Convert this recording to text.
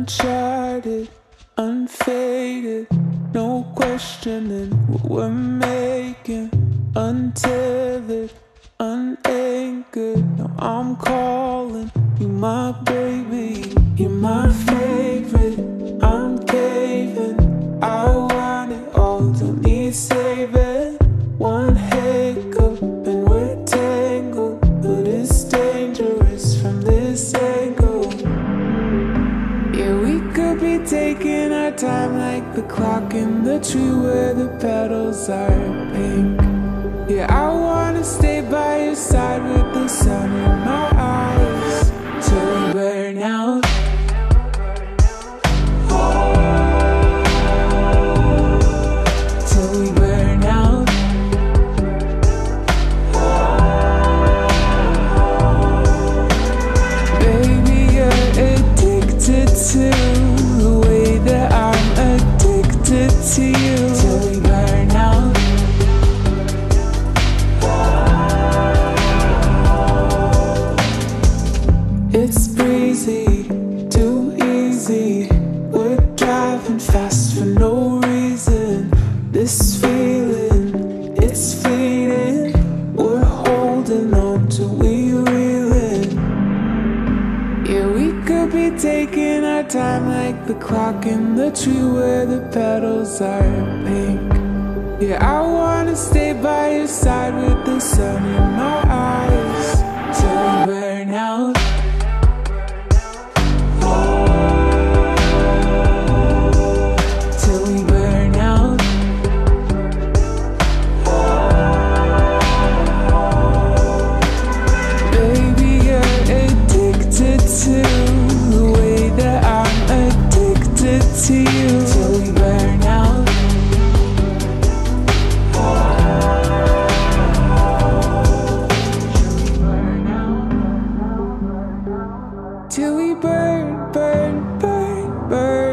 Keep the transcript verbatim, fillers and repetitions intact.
uncharted, unfaded, no questioning what we're making. Untethered, unanchored, now I'm calling you my baby. You're my favorite, I'm caving. I want it all, don't need saving. One hiccup and we're tangled, but it's dangerous from this angle. Yeah, we could be taking our time like the clock in the tree where the petals are pink. Yeah, I wanna stay by your side with the sun in my eyes till we burn out. Till we burn out. Baby, you're addicted to the way that I'm addicted to you. Till we burn out. It's breezy, too easy. We're driving fast for no reason. This feeling, it's fleeting. We're holding on till we reeling. Yeah, we could be taking our time like the clock in the tree where the petals are pink. Yeah, I wanna stay by your side with the sun in my eyes till we burn out. Till we burn out. Baby, you're addicted to the way that I'm addicted to you. Till we burn out. Till we burn, burn, burn, burn.